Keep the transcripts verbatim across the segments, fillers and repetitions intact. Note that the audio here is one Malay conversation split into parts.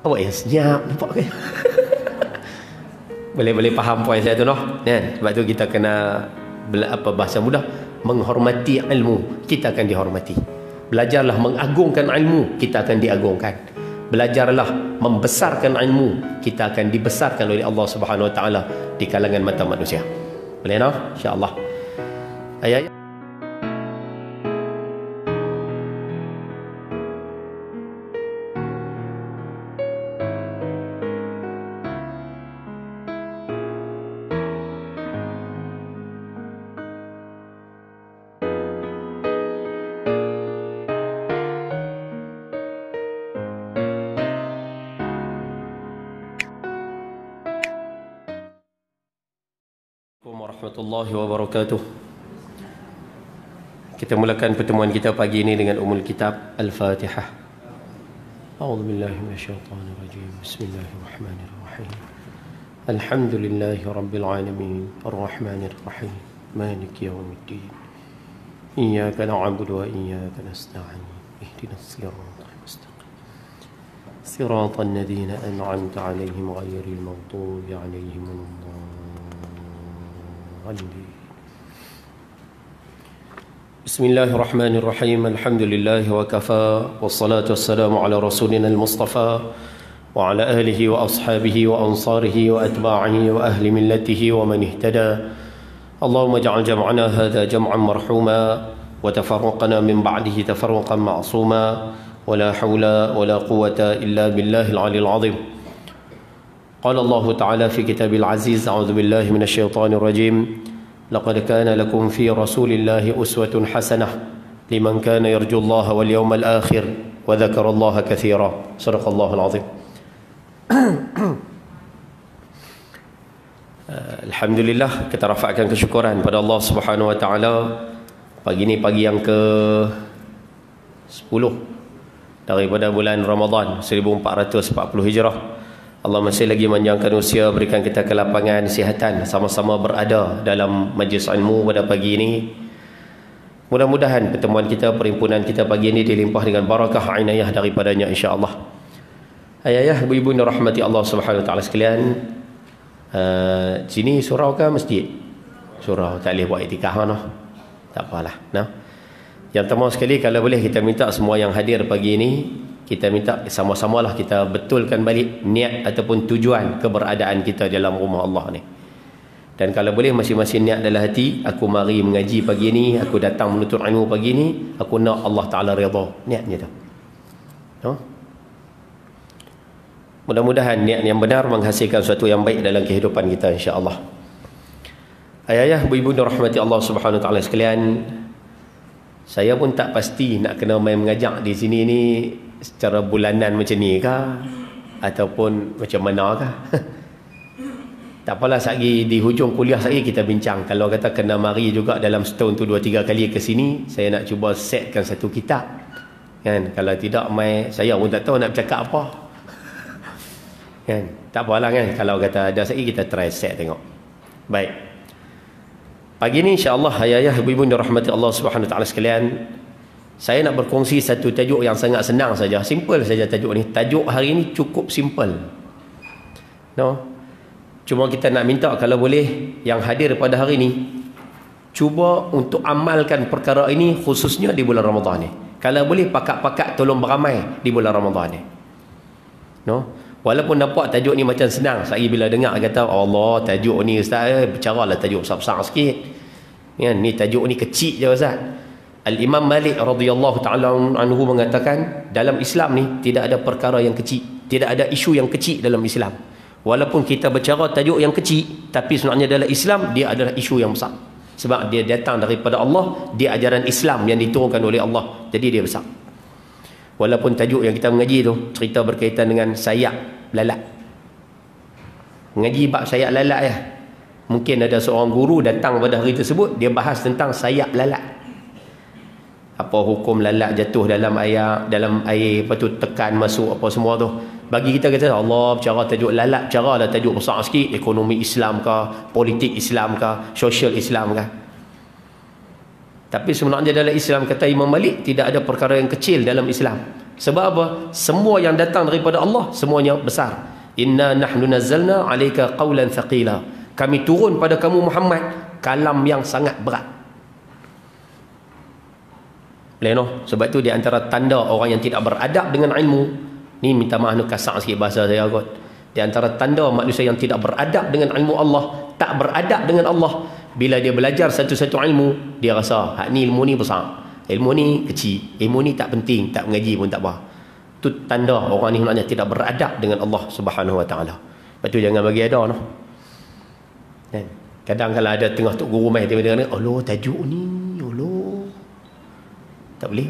Awak yang senyap, nampak ke? Boleh-boleh faham poin saya tu noh. Kan? Sebab tu kita kena apa bahasa mudah, menghormati ilmu, kita akan dihormati. Belajarlah mengagungkan ilmu, kita akan diagungkan. Belajarlah membesarkan ilmu, kita akan dibesarkan oleh Allah Subhanahu Wa Taala di kalangan mata manusia. Boleh noh? Insya-Allah. Ayat warahmatullahi wabarakatuh. Kita mulakan pertemuan kita pagi ini dengan umul kitab Al-Fatihah. A'udzubillahi minasyaitonir rajim. Bismillahirrahmanirrahim. Alhamdulillahi rabbil alamin, arrahmanir rahim, maliki yaumiddin. Iyyaka na'budu wa iyyaka nasta'in. Ihdinas siratal mustaqim. Siratal ladzina an'amta 'alaihim ghairil maghdubi 'alaihim waladdallin. Bismillahirrahmanirrahim. Alhamdulillahi wa kafa, wassalatu wassalamu ala rasulina al-mustafa wa ala alihi wa ashabihi wa ansarihi wa atba'ihi wa ahli millatihi wa man ihtada. Allahumma ja'al jam'ana hadha jam'an marhuma wa tafarruqana min ba'dihi tafarruqan ma'suma wa la hawla wa la quwwata illa billahil 'aliyyil 'azim. Qala Allah Ta'ala fi kitabil aziz, a'udzu billahi minasy syaithanir rajim. لقد كان لكم في رسول الله أسوة حسنة لمن كان يرجو الله واليوم الآخر وذكر الله كثيرا. صدق الله العظيم. Alhamdulillah, kita rafakkan kesyukuran pada Allah Subhanahu Wa Taala. Pagi ini pagi yang ke sepuluh daripada bulan Ramadan seribu empat ratus empat puluh Hijrah. Allah masih lagi menjangkan usia, berikan kita kelapangan, kesihatan, sama-sama berada dalam majlis ilmu pada pagi ini. Mudah-mudahan pertemuan kita, perhimpunan kita pagi ini dilimpah dengan barakah inayah daripadanya, insya-Allah. Ayah-ayah, ibu-ibu yang rahmati Allah Subhanahu Wa Taala sekalian, uh, sini surau ke masjid? Surau, tak boleh buat iktikaf noh. Tak apalah, nah. Yang pertama sekali, kalau boleh kita minta semua yang hadir pagi ini, kita minta sama-samalah kita betulkan balik niat ataupun tujuan keberadaan kita dalam rumah Allah ni. Dan kalau boleh masing-masing niat dalam hati, aku mari mengaji pagi ni, aku datang menuntut ilmu pagi ni, aku nak Allah Ta'ala redha. Niatnya tu. No? Mudah-mudahan niat yang benar menghasilkan sesuatu yang baik dalam kehidupan kita, insya-Allah. Ayah-ayah, ibu-ibu dirahmati Allah Subhanahu Wa Taala sekalian, saya pun tak pasti nak kena main mengajak di sini ni secara bulanan macam ni kah ataupun macam mana kah. Tak apalah, lagi di hujung kuliah lagi kita bincang. Kalau kata kena mari juga dalam setahun tu dua tiga kali ke sini, saya nak cuba setkan satu kitab kan. Kalau tidak, mai saya pun tak tahu nak bercakap apa kan. Tak apalah kan, kalau kata ada lagi kita try set tengok. Baik, pagi ni insya-Allah ayah-ayah, ibu-ibu dirahmati Allah Subhanahu Wa Taala sekalian, saya nak berkongsi satu tajuk yang sangat senang saja, simple saja tajuk ni. Tajuk hari ni cukup simple. No. Cuma kita nak minta kalau boleh yang hadir pada hari ni cuba untuk amalkan perkara ini khususnya di bulan Ramadan ni. Kalau boleh pakat-pakat tolong beramai di bulan Ramadan ni. No. Walaupun nampak tajuk ni macam senang, saya bila dengar kata Allah tajuk ni ustaz, eh, bercaralah tajuk besar-besar sikit. Kan ni tajuk ni kecil je ustaz. Al-Imam Malik radhiyallahu ta'ala anhu mengatakan, dalam Islam ni tidak ada perkara yang kecil, tidak ada isu yang kecil dalam Islam. Walaupun kita bercara tajuk yang kecil, tapi sebenarnya dalam Islam dia adalah isu yang besar. Sebab dia datang daripada Allah, dia ajaran Islam yang diturunkan oleh Allah, jadi dia besar. Walaupun tajuk yang kita mengaji tu cerita berkaitan dengan sayap lalat. Mengaji bab sayap lalat ya. Mungkin ada seorang guru datang pada hari tersebut, dia bahas tentang sayap lalat. Apa hukum lalat jatuh dalam air, dalam air, apa tu tekan masuk apa semua tu. Bagi kita kata Allah bercara tajuk lalat, cara lah tajuk besar sikit, ekonomi Islam kah, politik Islam kah, sosial Islam kah. Tapi sebenarnya dalam Islam, kata Imam Malik, tidak ada perkara yang kecil dalam Islam. Sebab apa? Semua yang datang daripada Allah semuanya besar. Inna nahnu nazzalna alayka qawlan thaqila. Kami turun pada kamu Muhammad kalam yang sangat berat. Leno, sebab tu di antara tanda orang yang tidak beradab dengan ilmu, ni minta maaf nak kasar sikit bahasa saya kot. Di antara tanda manusia yang tidak beradab dengan ilmu Allah, tak beradab dengan Allah, bila dia belajar satu-satu ilmu, dia rasa hak ni ilmu ni besar, ilmu ni kecil, ilmu ni tak penting, tak mengaji pun tak apa. Tu tanda orang ni sebenarnya tidak beradab dengan Allah Subhanahu Wa Taala. Lepas tu jangan bagi ada noh. Kan? Kadang kalau ada tengah tok guru mai dia dengar, Allah tajuk ni, Allah. Tak boleh.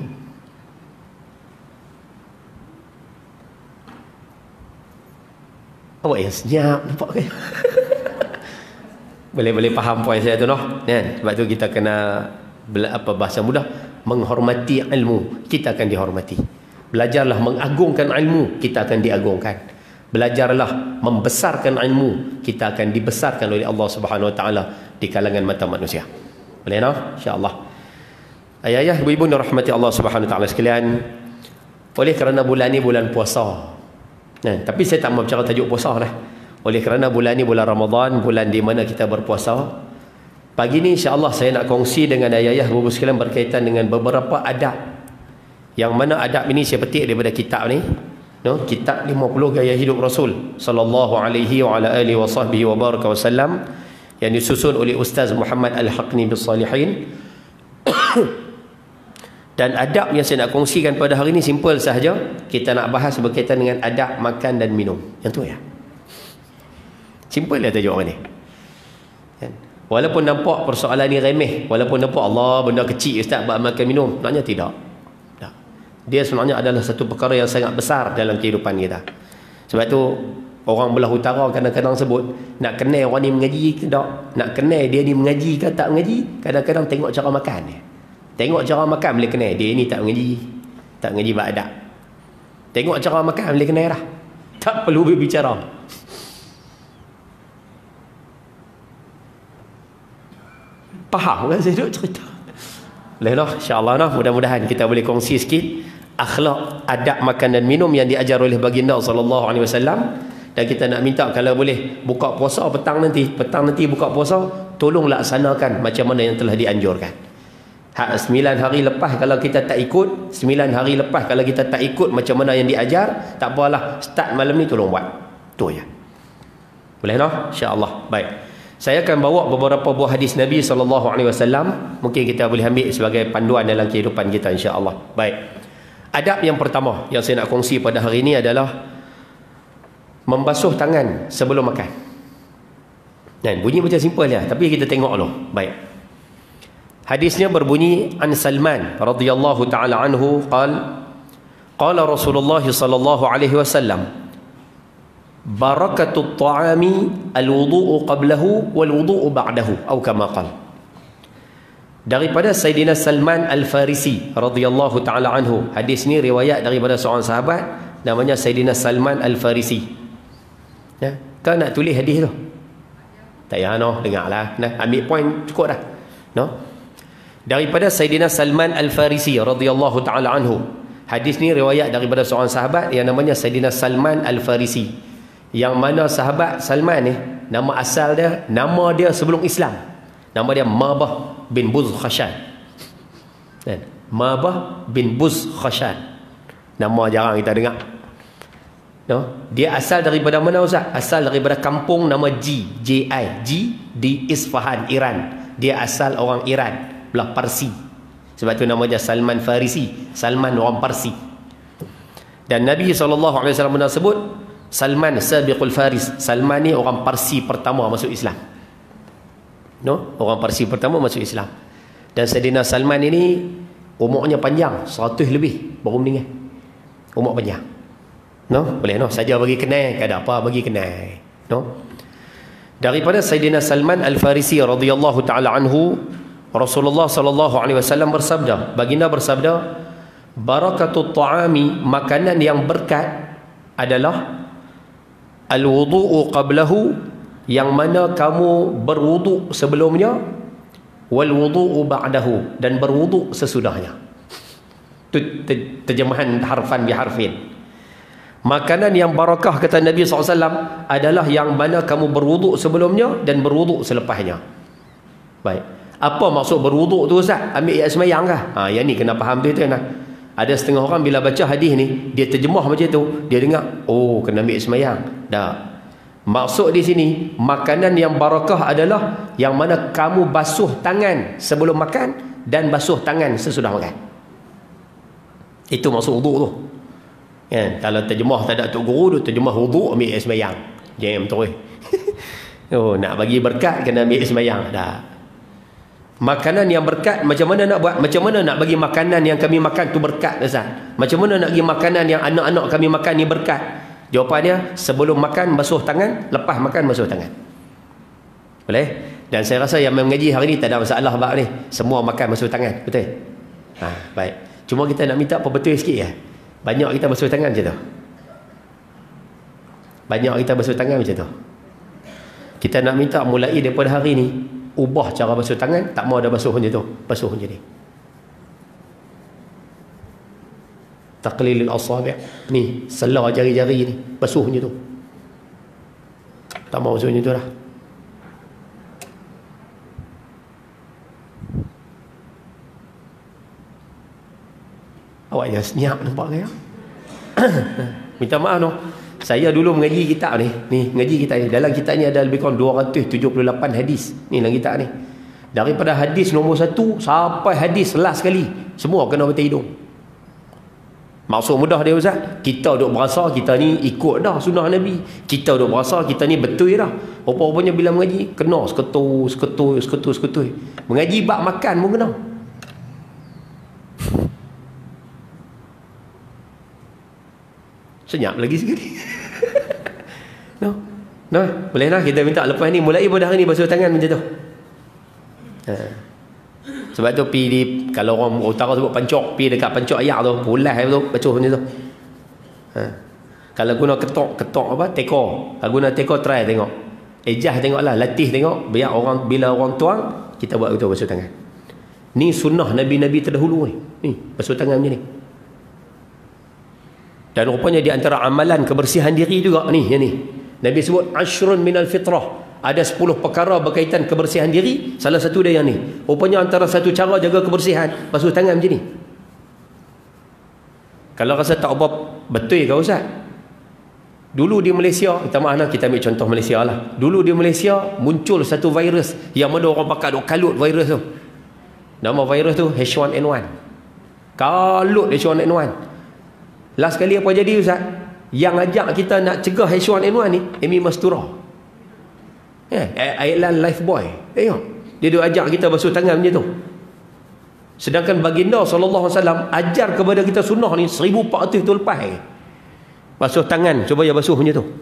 Awak yang senyap, nampak ke? Boleh-boleh faham poin saya tu noh. Kan? Sebab tu kita kena apa bahasa mudah, menghormati ilmu, kita akan dihormati. Belajarlah mengagungkan ilmu, kita akan diagungkan. Belajarlah membesarkan ilmu, kita akan dibesarkan oleh Allah Subhanahu Wa Taala di kalangan mata manusia. Boleh noh? Insya-Allah. Ayah-ayah, ibu-ibu yang rahmati Allah Subhanahu Wa Taala sekalian, oleh kerana bulan ni bulan puasa. Nah, tapi saya tak mau bicara tajuk puasa dah. Oleh kerana bulan ni bulan Ramadan, bulan di mana kita berpuasa. Pagi ni insya-Allah saya nak kongsi dengan ayah-ayah ibu-ibu sekalian berkaitan dengan beberapa adab. Yang mana adab ini saya petik daripada kitab ni. No, kitab lima puluh gaya hidup Rasul sallallahu alaihi wa ala alihi wa sahbihi wa baraka wasallam yang disusun oleh Ustaz Muhammad Al-Haqni Bis-Salihin. Dan adab yang saya nak kongsikan pada hari ini simple sahaja. Kita nak bahas berkaitan dengan adab makan dan minum. Yang tu ya. Simple lah tajuk orang ni. Walaupun nampak persoalan ni remeh, walaupun nampak Allah benda kecil ustaz buat makan minum, sebenarnya tidak. Tak. Dia sebenarnya adalah satu perkara yang sangat besar dalam kehidupan kita. Sebab tu orang belah utara kadang-kadang sebut nak kenal orang ni mengaji ke tak, nak kenal dia ni mengaji ke tak mengaji, kadang-kadang tengok cara makan dia. Tengok cara makan boleh kenal dia ni tak mengaji, tak mengaji beradab. Tengok cara makan boleh kenal dah. Tak perlu berbicara. Faham kan saya duk cerita? Bolehlah insya-Allah nah, mudah-mudahan kita boleh kongsi sikit akhlak adab makan dan minum yang diajar oleh baginda sallallahu alaihi wasallam. Dan kita nak minta kalau boleh buka puasa petang nanti, petang nanti buka puasa, tolong laksanakan macam mana yang telah dianjurkan. Hak sembilan hari lepas kalau kita tak ikut, sembilan hari lepas kalau kita tak ikut macam mana yang diajar, tak apalah, start malam ni tolong buat. Tu ya. Boleh noh? Insya-Allah. Baik. Saya akan bawa beberapa buah hadis Nabi sallallahu alaihi wasallam, mungkin kita boleh ambil sebagai panduan dalam kehidupan kita insya-Allah. Baik. Adab yang pertama yang saya nak kongsi pada hari ini adalah membasuh tangan sebelum makan. Dan bunyi macam simple ya, tapi kita tengok dulu. Baik. Hadisnya berbunyi an Salman radhiyallahu taala anhu qala qala Rasulullah sallallahu alaihi wasallam barakatut ta'ami al-wudu'u qablahu wal-wudu'u ba'dahu atau kama qala. Daripada Sayyidina Salman Al-Farisi radhiyallahu taala anhu. Hadis ni riwayat daripada seorang sahabat namanya Sayyidina Salman Al-Farisi. Ya, kau nak tulis hadis tu? Tak payah noh, dengarlah. Nah, ambil poin cukup dah. No? Daripada Sayyidina Salman Al-Farisi radhiyallahu taala anhu. Hadis ni riwayat daripada seorang sahabat yang namanya Sayyidina Salman Al-Farisi. Yang mana sahabat Salman ni, nama asal dia, nama dia sebelum Islam, nama dia Mabah bin Buz Khashan. Kan? Mabah bin Buz Khashan. Nama jarang kita dengar. No? Dia asal daripada mana Ustaz? Asal daripada kampung nama Ji, J I, Ji di Isfahan, Iran. Dia asal orang Iran, belah Parsi. Sebab tu nama dia Salman Farisi, Salman orang Parsi. Dan Nabi sallallahu alaihi wasallam pernah sebut Salman Sabiqul Faris. Salman ni orang Parsi pertama masuk Islam. No? Orang Parsi pertama masuk Islam. Dan Sayyidina Salman ini umurnya panjang, seratus lebih baru meninggal. Umur panjang. No? Boleh no? Saja bagi kenal, ada apa bagi kenal. No? Daripada Sayyidina Salman Al-Farisi radhiyallahu taala anhu, Rasulullah sallallahu alaihi wasallam bersabda, baginda bersabda, barakatut ta'ami, makanan yang berkat adalah al-wudu'u qablahu, yang mana kamu berwuduk sebelumnya, wal wudu'u ba'dahu, dan berwuduk sesudahnya. Itu terjemahan harfan bi harfin. Makanan yang barakah, kata Nabi sallallahu alaihi wasallam, adalah yang mana kamu berwuduk sebelumnya dan berwuduk selepasnya. Baik. Apa maksud berwuduk tu Ustaz? Ambil air semayang kah? Ha, yang ni kena faham tu tu. Ada setengah orang bila baca hadis ni, dia terjemah macam tu, dia dengar, oh kena ambil semayang. Dah. Maksud di sini, makanan yang barakah adalah yang mana kamu basuh tangan sebelum makan dan basuh tangan sesudah makan. Itu maksud wuduk tu. Kan? Kalau terjemah tak ada Tok Guru tu, terjemah wuduk ambil air semayang. Jangan betul. Oh, nak bagi berkat kena ambil air semayang. Dah. Makanan yang berkat, macam mana nak buat? Macam mana nak bagi makanan yang kami makan tu berkat, Ustaz? Macam mana nak bagi makanan yang anak-anak kami makan ni berkat? Jawapannya, sebelum makan basuh tangan, lepas makan basuh tangan. Boleh? Dan saya rasa yang mengaji hari ni tak ada masalah bab ni. Semua makan basuh tangan. Betul? Ha, baik. Cuma kita nak minta apa betul sikit ya. Banyak kita basuh tangan macam tu. Banyak kita basuh tangan macam tu. Kita nak minta mulai daripada hari ni, ubah cara basuh tangan. Tak mau ada basuh macam tu. Basuh macam ni. Taqlilil asabi'. Ni, selah jari-jari ni. Basuh macam tu. Tak mau basuh macam tu dah. Awak jangan senyap nampak ke ya? Minta maaf no. Saya dulu mengaji kitab ni. Ni, mengaji kitab ni. Dalam kitab ni ada lebih kurang dua ratus tujuh puluh lapan hadis. Ni dalam kitab ni. Daripada hadis nombor satu sampai hadis last sekali, semua kena baca hidung. Maksud mudah dia Ustaz, kita duk berasa kita ni ikut dah sunnah Nabi. Kita duk berasa kita ni betul dah. Rupa-rupanya bila mengaji, kena seketul, seketul, seketul, seketul. Mengaji bab makan pun kena. Senyap lagi sekali. No. No, boleh lah kita minta lepas ni mulai pada hari ni basuh tangan macam tu. Ha. Sebab tu pi di, kalau orang utara sebut pancok, pi dekat pancok ayak tu, pulas tu, basuh macam tu. Ha. Kalau guna ketok, ketok apa? Teko. Kalau guna teko try tengok. Ejah tengoklah, latih tengok, biar orang bila orang tuang, kita buat betul basuh tangan. Ni sunnah Nabi-Nabi terdahulu ni. Ni, basuh tangan macam ni. Dan rupanya di antara amalan kebersihan diri juga ni, yang ni. Nabi sebut ashrun minal fitrah. Ada sepuluh perkara berkaitan kebersihan diri, salah satu dia yang ni. Rupanya antara satu cara jaga kebersihan, basuh tangan macam ni. Kalau rasa tak apa betul ke Ustaz? Dulu di Malaysia, kita maaf lah, kita ambil contoh Malaysia lah. Dulu di Malaysia muncul satu virus yang mana orang pakai duk kalut virus tu. Nama virus tu H one N one. Kalut H one N one. Last kali apa jadi Ustaz? Yang ajak kita nak cegah H one N one ni Amy Mastura. Eh, Ireland Lifebuoy. Tengok. Dia duk ajak kita basuh tangan macam tu. Sedangkan baginda sallallahu alaihi wasallam ajar kepada kita sunnah ni seribu empat ratus tahun lepas. Basuh tangan, cuba ya basuh macam tu.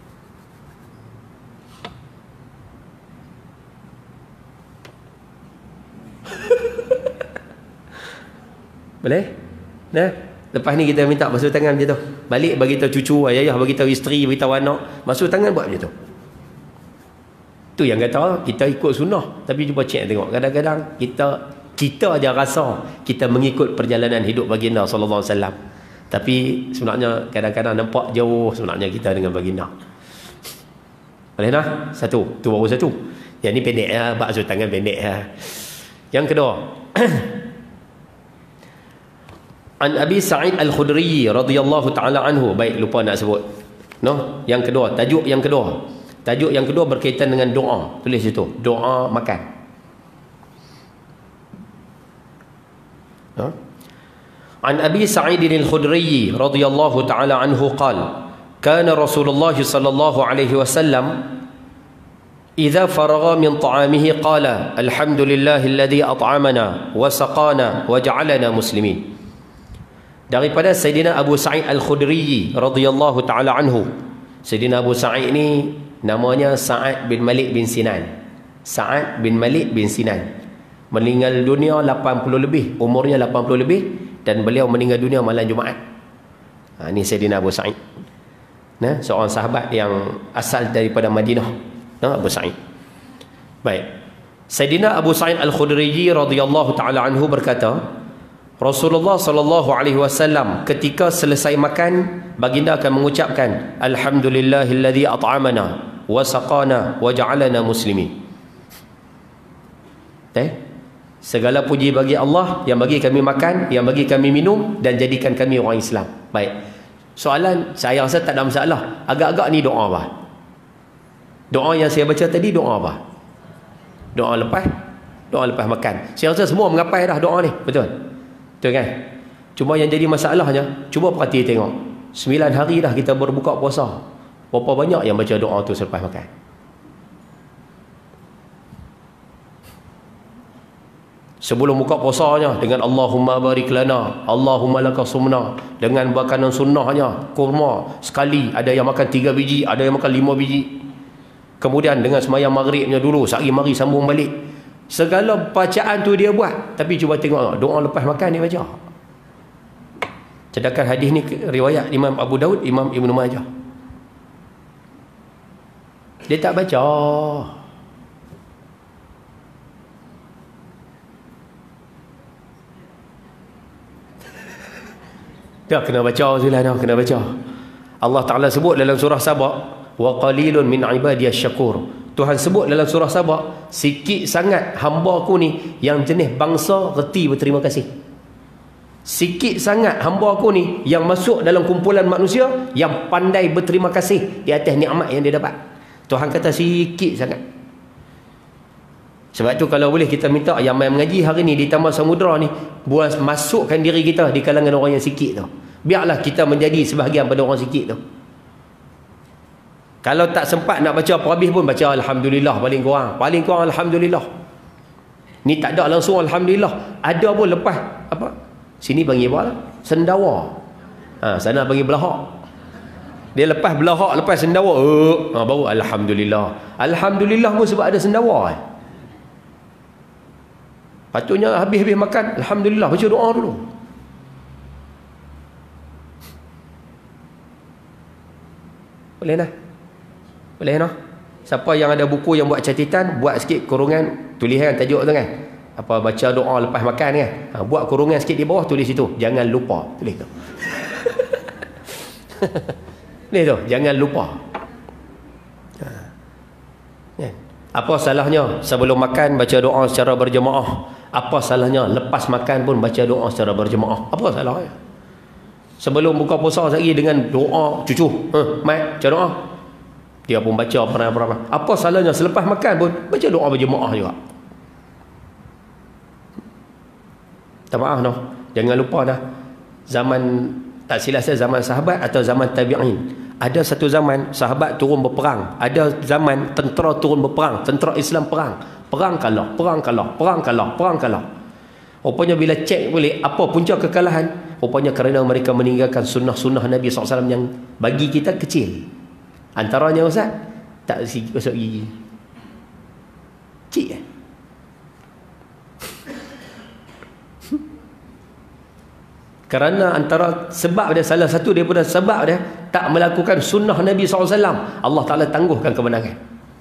Boleh? Nah, lepas ni kita minta basuh tangan macam tu. Balik bagi tahu cucu, ayah bagi tahu isteri, bagi tahu anak, basuh tangan buat macam tu. Tu yang kata kita ikut sunnah, tapi cuba cek tengok. Kadang-kadang kita kita aja rasa kita mengikut perjalanan hidup baginda sallallahu alaihi wasallam. Tapi sebenarnya kadang-kadang nampak jauh sebenarnya kita dengan baginda. Boleh nah? Satu, tu baru satu. Yang ni pendek ya, basuh tangan pendek ya. Yang kedua, An Abi Sa'id Al-Khudri radhiyallahu taala anhu. Baik, lupa nak sebut. No, yang kedua, tajuk yang kedua. Tajuk yang kedua berkaitan dengan doa. Tulis itu, doa makan. No? An Abi Sa'id Al-Khudri radhiyallahu taala anhu qala kana Rasulullah sallallahu alaihi wasallam idza faragha min ta'amihi qala alhamdulillahilladzi at'amana wa saqana wa ja'alana muslimin. Daripada Sayyidina Abu Sa'id Al-Khudri radhiyallahu taala anhu. Sayyidina Abu Sa'id ni namanya Sa'ad bin Malik bin Sinan. Sa'ad bin Malik bin Sinan. Meninggal dunia lapan puluh lebih, umurnya lapan puluh lebih, dan beliau meninggal dunia malam Jumaat. Ha, ni Sayyidina Abu Sa'id. Nah, seorang sahabat yang asal daripada Madinah. Nah, Abu Sa'id. Baik. Sayyidina Abu Sa'id Al-Khudri radhiyallahu taala anhu berkata, Rasulullah sallallahu alaihi wasallam ketika selesai makan, baginda akan mengucapkan, alhamdulillahilladzi at'amana wa saqana wa ja'alana muslimin. Eh? Segala puji bagi Allah yang bagi kami makan, yang bagi kami minum dan jadikan kami orang Islam. Baik. Soalan saya rasa tak ada masalah. Agak-agak ni doa apa? Doa yang saya baca tadi doa apa? Doa lepas doa lepas makan. Saya rasa semua mengapai dah doa ni. Betul? Betul kan? Cuma yang jadi masalahnya, cuba perhati tengok. Sembilan hari dah kita berbuka puasa. Berapa banyak yang baca doa tu selepas makan? Sebelum buka puasanya dengan Allahumma barik lana, Allahumma laka sumna, dengan makanan sunnahnya, kurma sekali, ada yang makan tiga biji, ada yang makan lima biji. Kemudian dengan semayang maghribnya dulu, sehari mari sambung balik. Segala bacaan tu dia buat. Tapi cuba tengok doa lepas makan dia baca. Sedangkan hadis ni riwayat Imam Abu Daud, Imam Ibn Majah. Dia tak baca. Dah kena baca sudah dah, kena baca. Allah Ta'ala sebut dalam surah Sabah, wa qalilun min ibadiyasy syakur. Tuhan sebut dalam surah Sabah, sikit sangat hamba aku ni yang jenis bangsa reti berterima kasih. Sikit sangat hamba aku ni yang masuk dalam kumpulan manusia yang pandai berterima kasih di atas nikmat yang dia dapat. Tuhan kata sikit sangat. Sebab tu kalau boleh kita minta yang main mengaji hari ni di Taman Samudra ni, buat masukkan diri kita di kalangan orang yang sikit tu. Biarlah kita menjadi sebahagian pada orang sikit tu. Kalau tak sempat nak baca apa habis pun baca alhamdulillah paling kurang. Paling kurang alhamdulillah. Ni tak ada langsung alhamdulillah. Ada pun lepas apa? Sini panggil apa? Sendawa. Ha, sana panggil belahak. Dia lepas belahak, lepas sendawa, uh, ha, baru alhamdulillah. Alhamdulillah pun sebab ada sendawa. Eh. Patutnya habis-habis makan alhamdulillah baca doa dulu. Boleh dah. Boleh noh. Siapa yang ada buku yang buat catatan, buat sikit kurungan, tulisan tajuk tu kan. Apa baca doa lepas makan kan. Ha, buat kurungan sikit di bawah, tulis situ. Jangan lupa. Tulis tu. Ni tu, jangan lupa. Ha. Ya. Apa salahnya sebelum makan baca doa secara berjemaah? Apa salahnya lepas makan pun baca doa secara berjemaah? Apa salahnya? Sebelum buka puasa lagi dengan doa cucu. Ha, mai, baca doa. Dia pun baca pernah-pernah. Apa salahnya selepas makan pun baca doa berjemaah juga. Tak maaf noh. Jangan lupa dah. Zaman tak silap saya zaman sahabat atau zaman tabi'in. Ada satu zaman sahabat turun berperang. Ada zaman tentera turun berperang. Tentera Islam perang. Perang kalah, perang kalah, perang kalah, perang kalah. Rupanya bila cek boleh apa punca kekalahan? Rupanya kerana mereka meninggalkan sunnah-sunnah Nabi sallallahu alaihi wasallam yang bagi kita kecil. Antaranya Ustaz, tak gosok gigi. Cik eh? Kerana antara sebab dia, salah satu daripada sebab dia tak melakukan sunnah Nabi sallallahu alaihi wasallam, Allah Ta'ala tangguhkan kemenangan.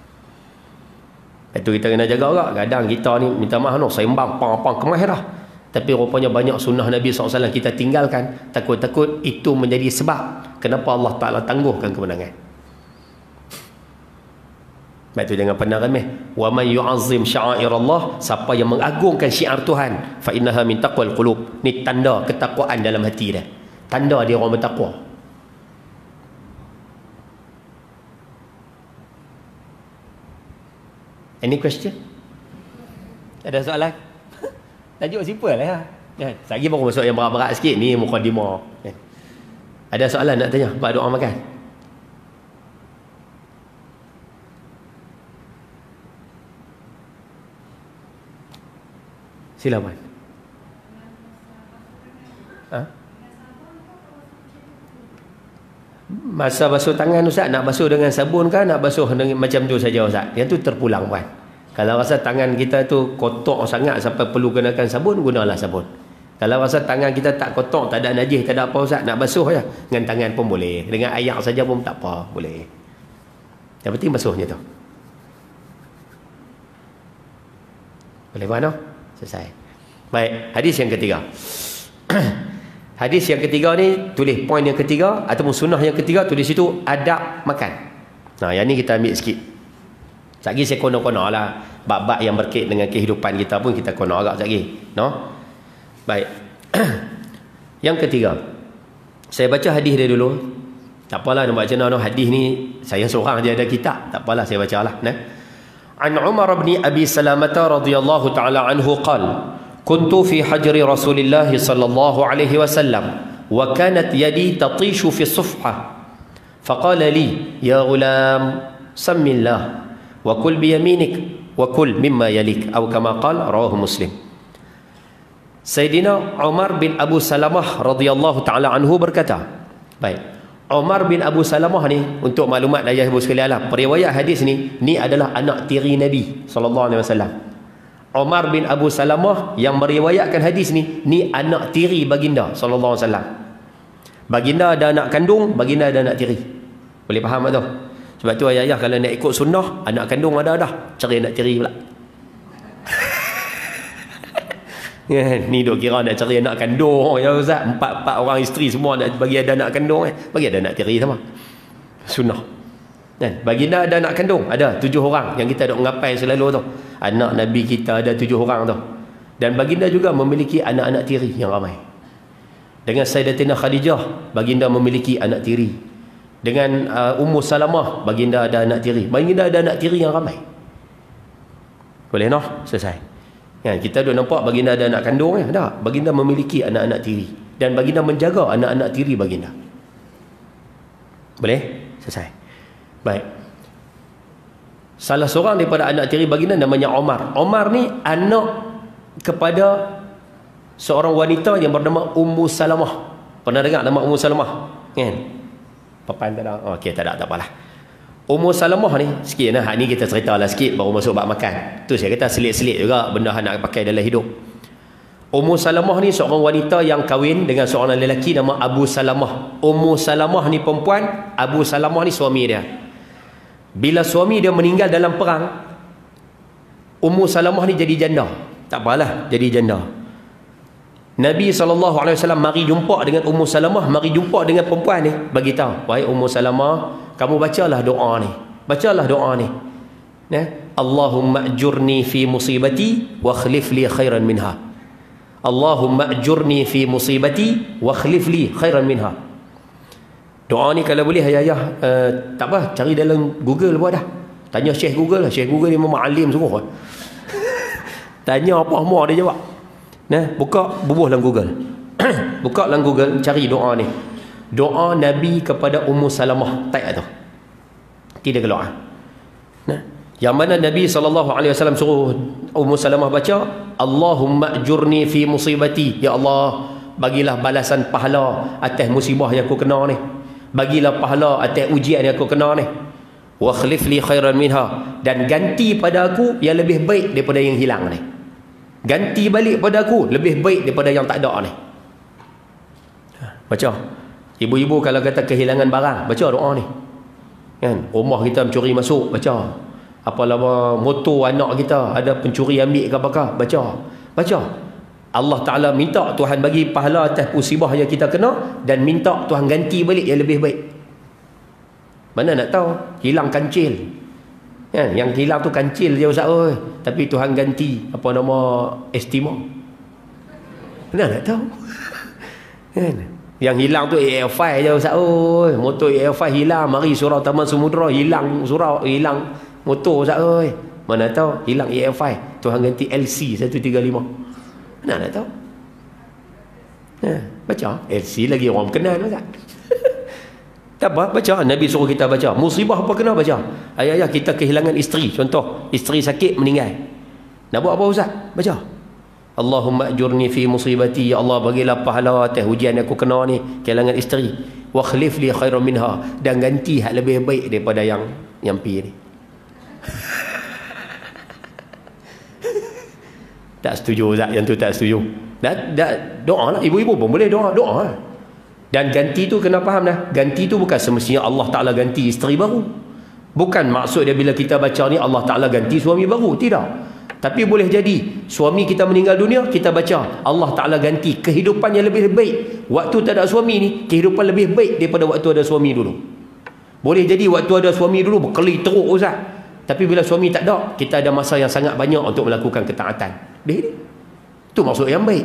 Itu kita kena jaga juga. Kadang kita ni minta maaf no, sembang pang-pang kemas dah. Tapi rupanya banyak sunnah Nabi sallallahu alaihi wasallam kita tinggalkan. Takut-takut itu menjadi sebab kenapa Allah Ta'ala tangguhkan kemenangan. Sebab itu jangan pandang remeh. Wa man yu'azzim sya'airallah, siapa yang mengagungkan syiar Tuhan, fa innaha min taqwal qulub. Ni tanda ketakwaan dalam hati dia. Tanda dia orang bertakwa. Any question? Ada soalan? Tajuk simple lah ya. Ya, lagi baru masuk yang berat-berat sikit ni mukadimah. Ya. Ada soalan nak tanya pada doa makan? Silakan. Ha? Masa basuh tangan Ustaz, nak basuh dengan sabun kan, nak basuh dengan macam tu saja Ustaz? Yang tu terpulang kan. Kalau rasa tangan kita tu kotor sangat sampai perlu gunakan sabun, gunalah sabun. Kalau rasa tangan kita tak kotor, tak ada najis, tak ada apa Ustaz, nak basuh je dengan tangan pun boleh. Dengan air saja pun tak apa, boleh. Yang penting basuhnya tu. Boleh mana? Selesai. Baik, hadis yang ketiga. Hadis yang ketiga ni, tulis poin yang ketiga ataupun sunnah yang ketiga, tulis situ adab makan. Nah, yang ni kita ambil sikit. Sekejap lagi saya kono-kono lah. Bab-bab yang berkait dengan kehidupan kita pun kita kono agak sekejap lagi. No? Baik. Yang ketiga. Saya baca hadis dia dulu. Tak apalah nak baca no, hadis ni saya seorang je ada kitab. Tak apalah saya bacalah. Nah. An Umar bin Abi Salamah radhiyallahu taala anhu qala kuntu fi hajri Rasulillah sallallahu alaihi wasallam wa kanat yadi tatishu fi sufha faqala li ya ghulam sammillah wa kul bi yaminik wa kul mimma yalik atau kama qala rawahu Muslim. Sayyidina Umar bin Abu Salamah radhiyallahu taala anhu berkata, baik, Umar bin Abu Salamah ni, untuk maklumat ayah ibu sekalian lah, periwayat hadis ni ni adalah anak tiri Nabi sallallahu alaihi wasallam. Umar bin Abu Salamah yang meriwayatkan hadis ni ni anak tiri baginda sallallahu alaihi wasallam. Baginda ada anak kandung, baginda ada anak tiri. Boleh faham tak tu? Sebab tu ayah-ayah kalau nak ikut sunnah, anak kandung ada dah, cari anak tiri pula. Ni duk kira nak cari anak kandung ya Ustaz, empat-empat orang isteri semua nak bagi ada anak kandung eh. Bagi ada anak tiri sama. Sunnah. Kan? Baginda ada anak kandung, ada tujuh orang yang kita duk ngapai selalu tu. Anak Nabi kita ada tujuh orang tu. Dan baginda juga memiliki anak-anak tiri yang ramai. Dengan Sayyidatina Khadijah, baginda memiliki anak tiri. Dengan uh, Ummu Salamah, baginda ada anak tiri. Baginda ada anak tiri yang ramai. Boleh noh? Selesai. Ya, kita dah nampak baginda ada anak kandung ya? Tak, baginda memiliki anak-anak tiri dan baginda menjaga anak-anak tiri baginda. Boleh? Selesai. Baik. Salah seorang daripada anak tiri baginda namanya Omar. Omar ni anak kepada seorang wanita yang bernama Ummu Salamah. Pernah dengar nama Ummu Salamah? Kan? Papan tak ada. Oh, okey, tak ada, tak apalah. Ummu Salamah ni, sikit nah, ni kita cerita lah sikit baru masuk bab makan. Tu saya kata selit-selit juga benda nak pakai dalam hidup. Ummu Salamah ni seorang wanita yang kahwin dengan seorang lelaki nama Abu Salamah. Ummu Salamah ni perempuan, Abu Salamah ni suami dia. Bila suami dia meninggal dalam perang, Ummu Salamah ni jadi janda. Tak apalah, jadi janda. Nabi sallallahu alaihi wasallam mari jumpa dengan Ummu Salamah, mari jumpa dengan perempuan ni, bagi tahu, wahai Ummu Salamah, kamu bacalah doa ni. Bacalah doa ni. Ya, Allahumma ajurni fi musibati wa khlif li khairan minha. Allahumma ajurni fi musibati wa khlif li khairan minha. Doa ni kalau boleh ayah-ayah uh, tak apa, cari dalam Google buat dah. Tanya Syekh Google lah. Syekh Google ni memang alim semua. Tanya apa semua dia jawab. Nah, buka bubuh dalam Google. Buka dalam Google, cari doa ni. Doa Nabi kepada Ummu Salamah, type tu. Tidak keluar. Nah, yang mana Nabi sallallahu alaihi wasallam suruh Ummu Salamah baca, Allahumma ajurni fi musibati. Ya Allah, bagilah balasan pahala atas musibah yang aku kena ni. Bagilah pahala atas ujian yang aku kena ni. Wa khlif li khairan minha, dan ganti pada aku yang lebih baik daripada yang hilang ni. Ganti balik pada aku lebih baik daripada yang tak ada ni. Baca. Ibu-ibu kalau kata kehilangan barang, baca doa ni. Kan? Rumah kita mencuri masuk, baca. Apalah motor anak kita ada pencuri ambil ke apakah, baca. Baca. Allah Ta'ala minta Tuhan bagi pahala atas musibah yang kita kena, dan minta Tuhan ganti balik yang lebih baik. Mana nak tahu? Hilang kancil. Kan? Yang hilang tu kancil je Ustaz. Oh, tapi Tuhan ganti apa nama estima. Mana nak tahu? Kan? Yang hilang tu A L lima je Ustaz. Oh, motor A L lima hilang, mari surau Taman Samudra hilang surau, hilang motor Ustaz. Oh, mana tahu hilang A L lima, Tuhan ganti L C seratus tiga puluh lima. Mana nak tahu? Nah, baca L C lagi orang kenal Ustaz. Tak apa, baca. Nabi suruh kita baca. Musibah apa kena baca. Ayah-ayah kita kehilangan isteri, contoh, isteri sakit meninggal. Nak buat apa Ustaz? Baca. Allahumma ajurni fi musibati. Ya Allah, bagilah pahala atas ujian yang aku kena ni, kehilangan isteri. Wa khlif li khairan minha, dan ganti hak lebih baik daripada yang yang pi ni. Tak setuju Ustaz, yang tu tak setuju. Dah, dah doa lah, ibu-ibu pun boleh doa, doa lah. Dan ganti tu kena faham dah. Ganti tu bukan semestinya Allah Ta'ala ganti isteri baru. Bukan maksud dia bila kita baca ni Allah Ta'ala ganti suami baru. Tidak. Tapi boleh jadi suami kita meninggal dunia, kita baca Allah Ta'ala ganti kehidupan yang lebih baik. Waktu tak ada suami ni, kehidupan lebih baik daripada waktu ada suami dulu. Boleh jadi waktu ada suami dulu berkeli teruk Ustaz, tapi bila suami tak ada, kita ada masa yang sangat banyak untuk melakukan ketaatan. Dia ni, itu maksud yang baik.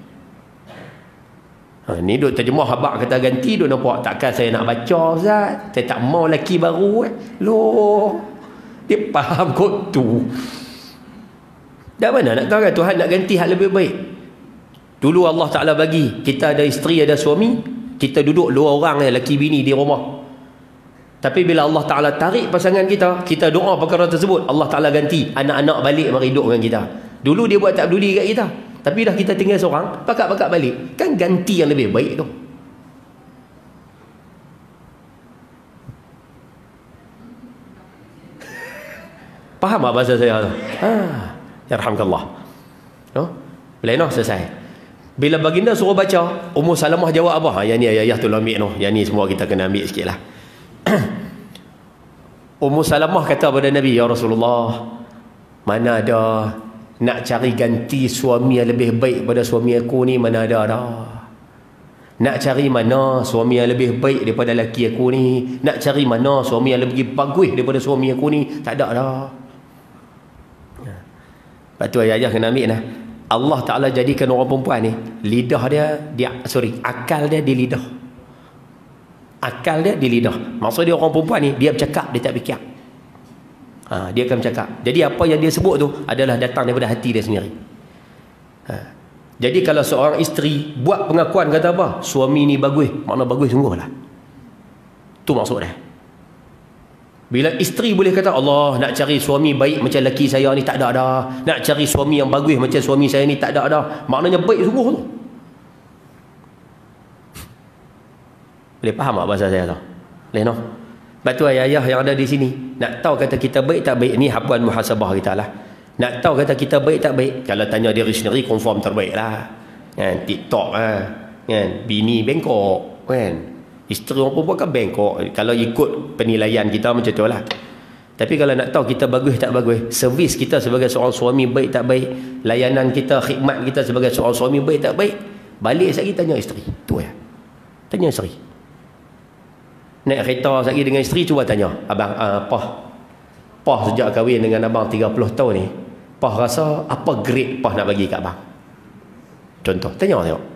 Ha, ni duk terjemah habak kata ganti, duk nampak takkan saya nak baca Ustaz, saya tak mau lelaki baru eh. Loh, dia faham kot tu. Dah mana nak tahu kan Tuhan nak ganti hal lebih baik. Dulu Allah Ta'ala bagi kita ada isteri, ada suami, kita duduk dua orang eh, lelaki bini di rumah. Tapi bila Allah Ta'ala tarik pasangan kita, kita doa perkara tersebut, Allah Ta'ala ganti anak-anak balik mari duduk dengan kita. Dulu dia buat tak peduli kat kita, tapi dah kita tinggal seorang, pakat-pakat balik, kan ganti yang lebih baik tu. Faham tak bahasa saya tu? Haa, yarhamkallah. No? Boleh no? Selesai. Bila baginda suruh baca, Ummu Salamah jawab apa? Ha, yang ni ayah tu ambil no. Yang ni semua kita kena ambil sikit lah. Ummu Salamah kata pada Nabi, ya Rasulullah, mana ada nak cari ganti suami yang lebih baik pada suami aku ni, mana ada dah. Nak cari mana suami yang lebih baik daripada lelaki aku ni, nak cari mana suami yang lebih bagus daripada suami aku ni, tak ada dah. Lepas tu ayah-ayah kena ambil lah. Allah Ta'ala jadikan orang perempuan ni, lidah dia, dia sorry, akal dia di lidah. Akal dia di lidah. Maksud dia orang perempuan ni, dia bercakap, dia tak fikir. Ha, dia akan bercakap. Jadi apa yang dia sebut tu adalah datang daripada hati dia sendiri. Ha. Jadi kalau seorang isteri buat pengakuan kata apa? Suami ni bagus. Makna bagus sungguh lah. Tu maksud dia. Bila isteri boleh kata, Allah nak cari suami baik macam lelaki saya ni, tak ada dah. Nak cari suami yang bagus macam suami saya ni, tak ada dah. Maknanya baik sungguh tu. Boleh faham tak bahasa saya tu? Boleh no? Sebab tu ayah-ayah yang ada di sini, nak tahu kata kita baik tak baik, ni hapuan muhasabah kita lah. Nak tahu kata kita baik tak baik, kalau tanya diri sendiri, confirm terbaik lah. Kan? TikTok lah. Kan? Bini bengkok. Kan? Isteri orang perempuan kan bengkok. Kalau ikut penilaian kita macam tu lah. Tapi kalau nak tahu kita bagus tak bagus, servis kita sebagai seorang suami baik tak baik, layanan kita, khidmat kita sebagai seorang suami baik tak baik, balik sekali tanya isteri. Tu ya. Tanya isteri. Naik kereta sekali dengan isteri, cuba tanya, abang, uh, Pah Pah sejak kahwin dengan abang tiga puluh tahun ni, Pah rasa apa grade Pah nak bagi kat abang? Contoh, tanya tengok.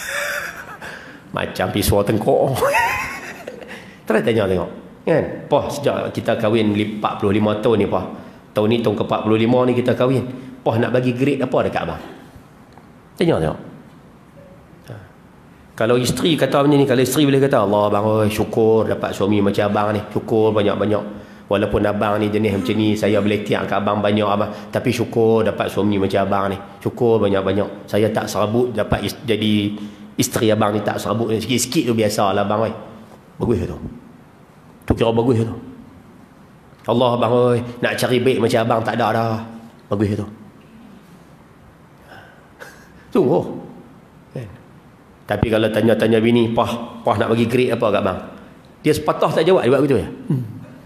Macam pisau tengkok. Try tanya tengok. Kan? Pah sejak kita kahwin empat puluh lima tahun ni, Pah. Tahun ni tahun ke empat puluh lima ni kita kahwin. Pah nak bagi grade apa dekat abang? Tanya tengok. Kalau isteri kata macam ni, kalau isteri boleh kata, Allah abang, oh, syukur dapat suami macam abang ni. Syukur banyak-banyak. Walaupun abang ni jenis macam ni, saya boleh tiap ke abang banyak abang. Tapi syukur dapat suami macam abang ni. Syukur banyak-banyak. Saya tak serabut dapat is- jadi isteri abang ni, tak serabut. Sikit-sikit tu biasa lah abang. Bagus tu. Tu kira bagus tu. Allah abang, oh, nak cari baik macam abang tak ada dah. Bagus tu. Sungguh. Tapi kalau tanya-tanya bini, Pah, Pah nak bagi grade apa kat abang? Dia sepatah tak jawab, dia buat begitu ya? Hmm.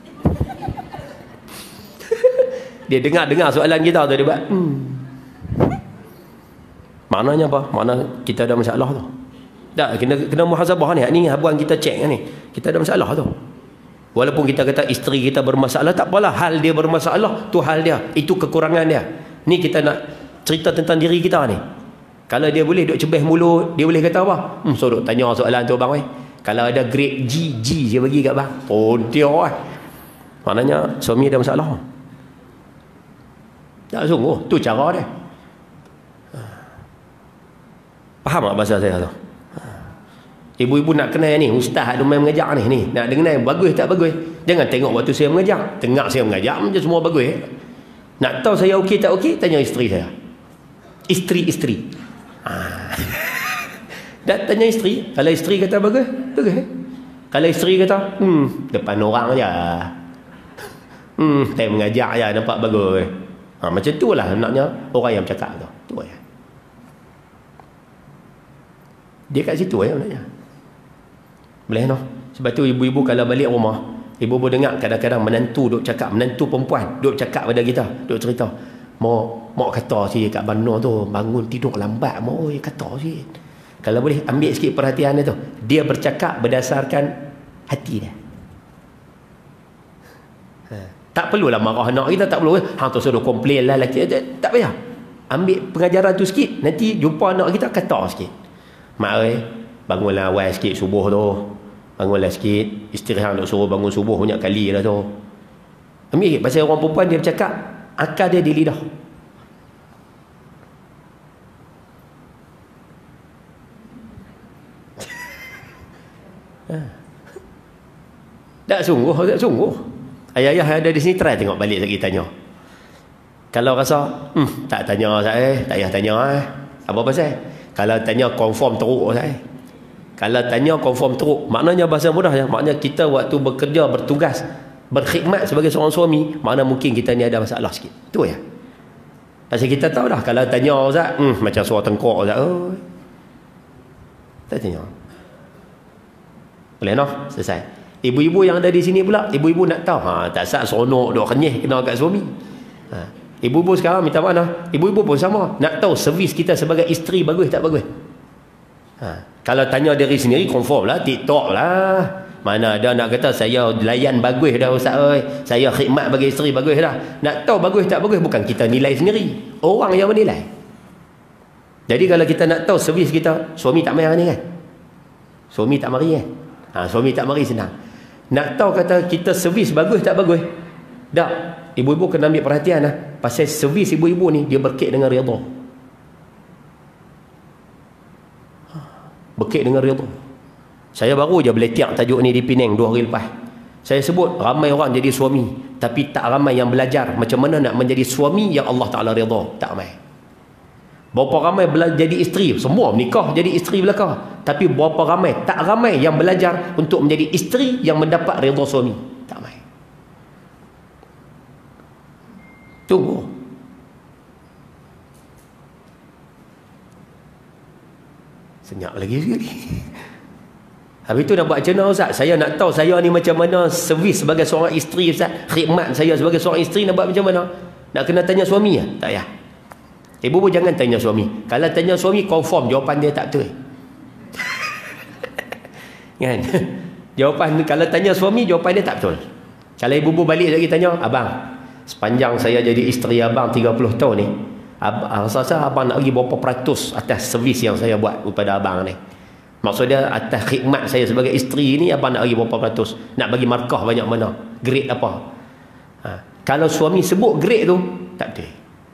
Dia dengar-dengar soalan kita tu, dia buat hmm. Maknanya apa? Makna kita ada masalah tu. Tak, kena, kena muhasabah ni. Ni habuan kita cek ni. Kita ada masalah tu. Walaupun kita kata isteri kita bermasalah, tak apalah. Hal dia bermasalah, tu hal dia. Itu kekurangan dia. Ni kita nak cerita tentang diri kita ni. Kalau dia boleh duk cebeh mulut, dia boleh kata apa? Hmm, so duk tanya soalan tu abang. Eh. Kalau ada grade G, G dia bagi kat abang. Oh, dia eh. Maknanya suami ada masalah. Tak sungguh. Tu cara dia. Faham tak bahasa saya tu? Ibu-ibu nak kenal ni, ustaz ada main mengajar ni, ni. Nak dengar bagus tak bagus. Jangan tengok waktu saya mengajar. Tengok saya mengajar macam semua bagus. Eh. Nak tahu saya okey tak okey, tanya isteri saya. Isteri-isteri. Ha. Dan tanya isteri. Kalau isteri kata bagus, bagus. Eh? Kalau isteri kata, hmm, depan orang je. Hmm, saya mengajar je, nampak bagus. Ha, macam tu lah naknya orang yang bercakap tu. Tu ya. Dia kat situ ya sebenarnya. Boleh no? Sebab tu ibu-ibu kalau balik rumah, ibu-ibu dengar kadang-kadang menantu duk cakap, menantu perempuan duk cakap pada kita, duk cerita, Mau mau kata sikit kat Bano tu, bangun tidur lambat, mau oi kata sikit. Kalau boleh ambil sikit perhatian dia tu. Dia bercakap berdasarkan hati dia. Ha. Tak perlulah marah anak kita, tak perlu. Hang tu suruh komplain lah lelaki. Tak payah. Ambil pengajaran tu sikit, nanti jumpa anak kita kata sikit. Mak oi, bangunlah awal sikit subuh tu. Bangunlah sikit. Isteri hang nak suruh bangun subuh banyak kali lah tu. Ambil sikit. Pasal orang perempuan dia bercakap, akal dia di lidah. Ha. Tak sungguh, tak sungguh. Ayah-ayah ada di sini try tengok balik lagi tanya. Kalau rasa, hmm, tak tanya saya, tak payah tanya eh. Apa pasal? Kalau tanya confirm teruk saya. Kalau tanya confirm teruk, maknanya bahasa mudah ya, maknanya kita waktu bekerja, bertugas, berkhidmat sebagai seorang suami, makna mungkin kita ni ada masalah sikit. Tu ya. Pasal kita tahu dah, kalau tanya Ustaz, hmm, macam suara tengkok Ustaz. Oh. Tak tanya. Boleh noh? Selesai. Ibu-ibu yang ada di sini pula, ibu-ibu nak tahu, ha, tak sat seronok duk kenyeh kena kat suami. Ha. Ibu-ibu sekarang minta maaf dah. Ibu-ibu pun sama, nak tahu servis kita sebagai isteri bagus tak bagus. Ha. Kalau tanya diri sendiri confirm lah, TikTok lah. Mana ada nak kata saya layan bagus dah Ustaz oi, saya khidmat bagi isteri bagus dah. Nak tahu bagus tak bagus bukan kita nilai sendiri, orang yang menilai. Jadi kalau kita nak tahu servis kita, suami tak main ni kan? Suami tak mari kan? Ha, suami tak mari senang. Nak tahu kata kita servis bagus tak bagus? Tak. Ibu-ibu kena ambil perhatian lah. Pasal servis ibu-ibu ni dia berkait dengan redha. Berkait dengan redha. Saya baru je beletiak tajuk ni di Penang dua hari lepas. Saya sebut ramai orang jadi suami, tapi tak ramai yang belajar macam mana nak menjadi suami yang Allah Ta'ala redha. Tak ramai. Berapa ramai belajar jadi isteri, semua menikah jadi isteri belaka. Tapi berapa ramai, tak ramai yang belajar untuk menjadi isteri yang mendapat redha suami. Tak ramai. Tunggu. Senyap lagi sekali. Habis tu nak buat macam mana Ustaz? Saya nak tahu saya ni macam mana servis sebagai seorang isteri Ustaz. Khidmat saya sebagai seorang isteri nak buat macam mana? Nak kena tanya suami ya? Tak payah. Ibu pun jangan tanya suami. Kalau tanya suami confirm jawapan dia tak betul. Kan? Jawapan kalau tanya suami jawapan dia tak betul. Kalau ibu-ibu balik lagi tanya, abang, sepanjang saya jadi isteri abang tiga puluh tahun ni, abang, rasa abang nak bagi berapa peratus atas servis yang saya buat kepada abang ni? Maksudnya atas khidmat saya sebagai isteri ni abang nak bagi berapa peratus? Nak bagi markah banyak mana? Grade apa? Ha. Kalau suami sebut grade tu tak betul.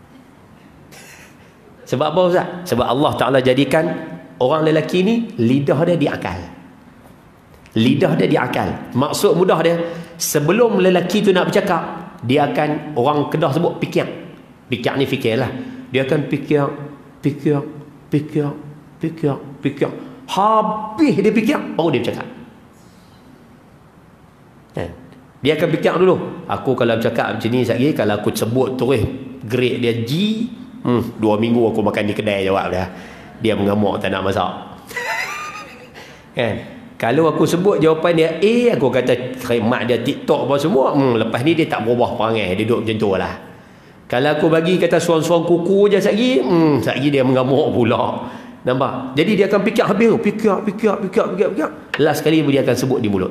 Sebab apa Ustaz? Sebab Allah Ta'ala jadikan orang lelaki ni lidah dia di akal. Lidah dia di akal. Maksud mudah dia, sebelum lelaki tu nak bercakap, dia akan, orang Kedah sebut fikir. Fikir ni fikir lah. Dia akan fikir, fikir, fikir, fikir, fikir. Habis dia fikir, baru dia bercakap. Dia akan fikir dulu. Aku kalau bercakap macam ni sekali, kalau aku sebut terus grade dia G, Hmm, dua minggu aku makan di kedai jawab dah. Dia mengamuk tak nak masak. Kan? Kalau aku sebut jawapan dia A, aku kata khidmat dia TikTok apa semua, hmm, lepas ni dia tak berubah perangai, dia duduk macam tu lah. Kalau aku bagi kata suang-suang kuku je sekali, hmm, sekali dia mengamuk pula. Nampak? Jadi dia akan fikir habis, fikir, fikir, fikir, fikir, fikir. Last sekali dia akan sebut di mulut.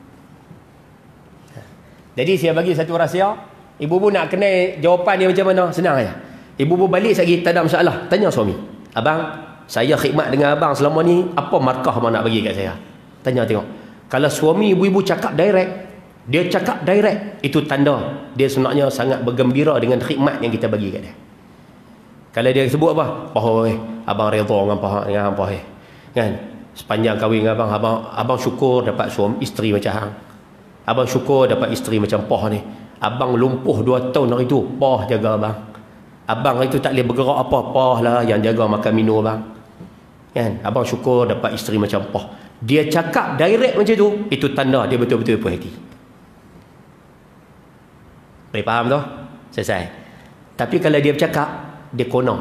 Jadi saya bagi satu rahsia, ibu-ibu nak kenal jawapan dia macam mana, senang aja. Ibu-ibu balik sekali tak ada masalah, tanya suami, abang, saya khidmat dengan abang selama ni, apa markah abang nak bagi kat saya? Tanya tengok. Kalau suami ibu-ibu cakap direct, dia cakap direct, itu tanda dia sebenarnya sangat bergembira dengan khidmat yang kita bagi kat dia. Kalau dia sebut apa? Pahoi, abang redha dengan pahak dengan apa eh. Kan? Sepanjang kahwin dengan abang, abang abang syukur dapat suami isteri macam hang. Abang syukur dapat isteri macam pah ni. Abang lumpuh dua tahun hari tu, pah jaga abang. Abang itu tak boleh bergerak apa-apa lah yang jaga makan minum abang. Kan? Abang syukur dapat isteri macam pah. Dia cakap direct macam tu, itu tanda dia betul-betul puas hati. Boleh faham tu? Selesai. Tapi kalau dia bercakap, dia konong.